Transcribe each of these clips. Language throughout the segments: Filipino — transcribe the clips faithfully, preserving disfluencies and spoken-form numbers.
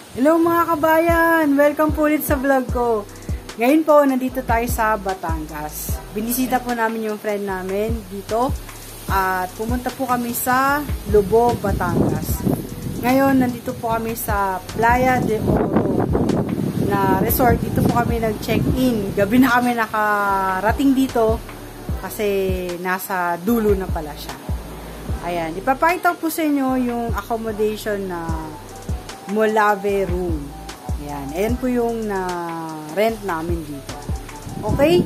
Hello mga kabayan! Welcome po ulit sa vlog ko. Ngayon po, nandito tayo sa Batangas. Binisita po namin yung friend namin dito. At pumunta po kami sa Lobo Batangas. Ngayon, nandito po kami sa Playa De Oro na resort. Dito po kami nag-check-in. Gabi na kami nakarating dito kasi nasa dulo na pala siya. Ayan, ipapakita po sa inyo yung accommodation na Molave room. Ayan. Ayan po yung na-rent namin dito. Okay?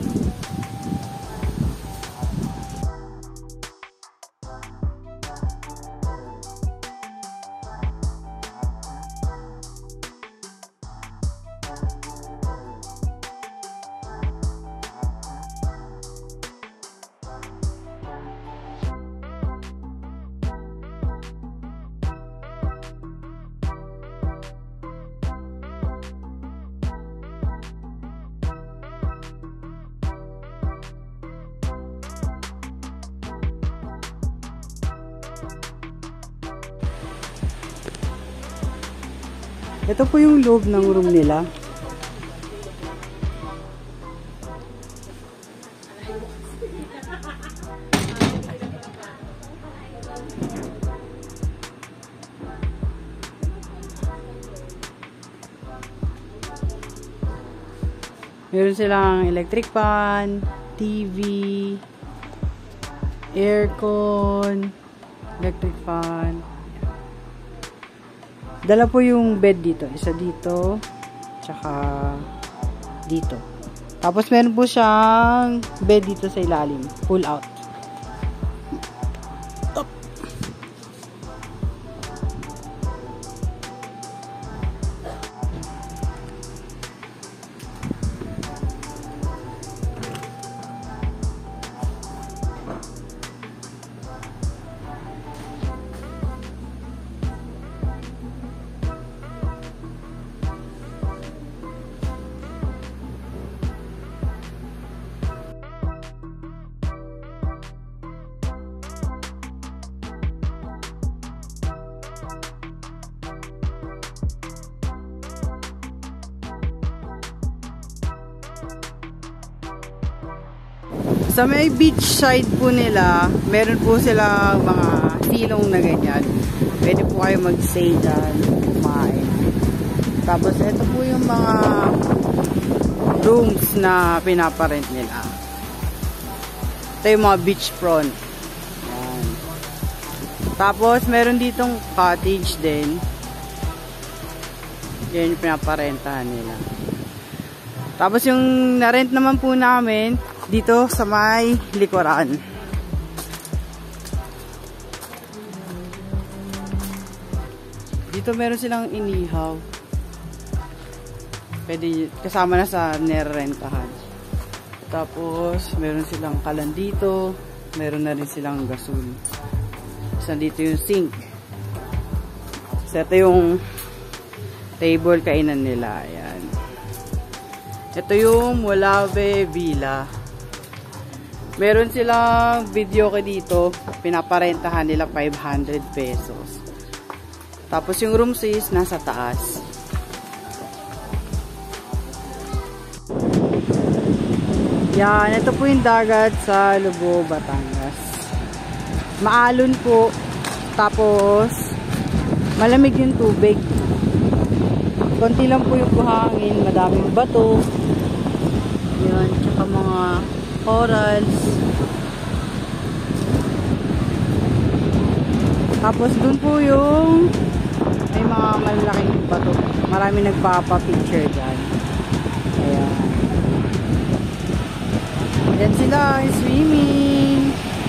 Ito po yung loob ng room nila. Meron silang electric fan, T V, aircon, electric fan. Dala po yung bed dito. Isa dito. Tsaka dito. Tapos meron po siyang bed dito sa ilalim. Pull out. Up. Sa may beach side po nila, meron po sila mga silong na ganyan. Pwede po kayo mag-stay dyan, kumain. Tapos ito po yung mga rooms na pinaparent nila. Ito yung mga beach front. Yan. Tapos meron ditong cottage din. Yan yung pinaparentahan nila. Tapos yung na-rent naman po namin dito sa may likuran. Dito meron silang inihaw. Pwede kasama na sa nirerentahan. Tapos meron silang kalan dito. Meron na rin silang gasol. So dito yung sink. So ito yung table kainan nila. Ayan. Ito yung Molave Villa. Meron silang video ko dito. Pinaparentahan nila five hundred pesos. Tapos yung room is nasa taas. Yan. Ito po yung dagat sa Lobo Batangas. Maalon po. Tapos malamig yung tubig. Konti lang po yung buhangin. Madaming bato. Yan. Tsaka mga corals. Tapos dun po yung may mga malalaking bato. Marami nagpapa-picture dyan. Ayan. Yan sila, swimming.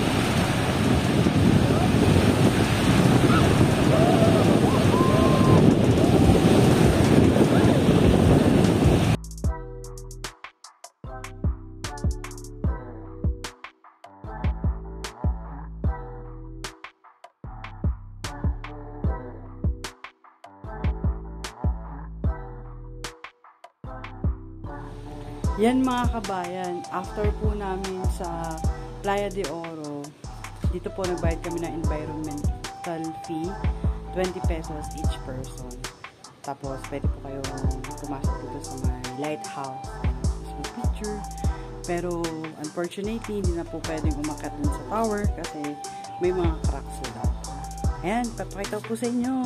Yan mga kabayan, after po namin sa Playa De Oro, dito po nagbayad kami ng environmental fee, twenty pesos each person. Tapos, pwede po kayong pumasok dito sa may lighthouse. May picture. Pero, unfortunately, hindi na po pwedeng umakyat dun sa tower kasi may mga cracks sila. Ayan, papakita ko po sa inyo.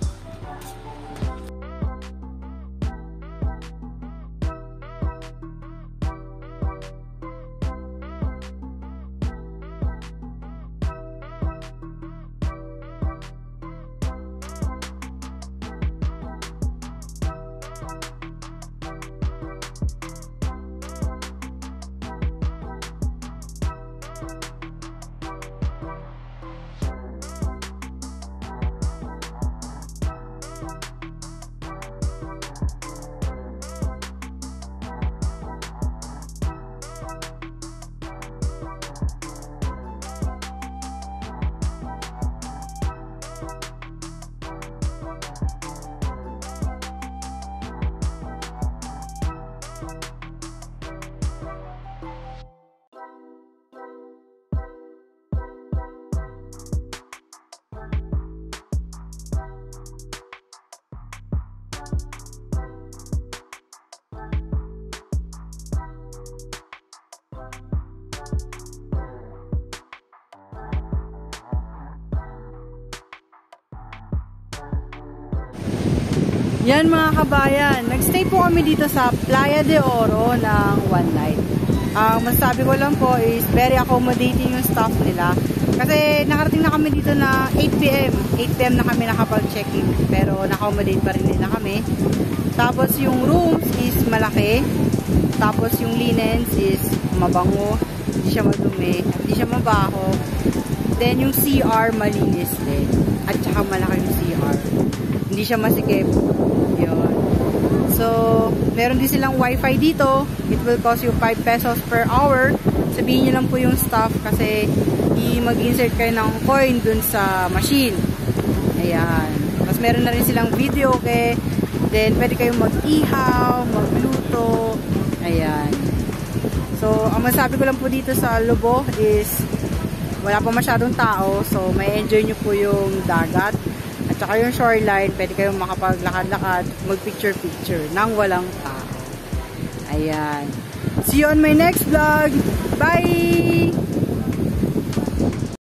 Yan mga kabayan, nagstay po kami dito sa Playa De Oro ng one night. Ang uh, masasabi ko lang po is very accommodating yung staff nila. Kasi nakarating na kami dito na eight p m eight p m na kami nakapag-check-in. Pero na-accommodate pa rin nila kami. Tapos yung rooms is malaki. Tapos yung linens is mabango. Hindi siya madumi. At hindi siya mabaho. Then yung C R malinis din. At saka malaki yung C R. Hindi siya masikip. Yun. So, meron din silang wifi dito. It will cost you five pesos per hour. Sabihin nyo lang po yung staff kasi mag-insert kayo ng coin dun sa machine. Ayan. Tapos meron na rin silang video okay. Then, pwede kayong mag-ihaw, magluto. Ayan. So, ang masabi ko lang po dito sa Lobo is wala pa masyadong tao. So, may enjoy nyo po yung dagat. At saka yung shoreline, pwede kayong makapaglakad-lakad, mag-picture-picture nang walang tao. Ayan. See you on my next vlog. Bye!